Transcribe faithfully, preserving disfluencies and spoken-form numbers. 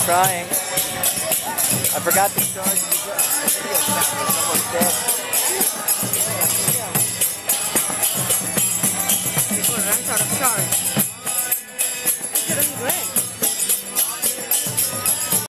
trying. I forgot to charge the video camera. Someone's dead. This one runs out of charge. It's doing great.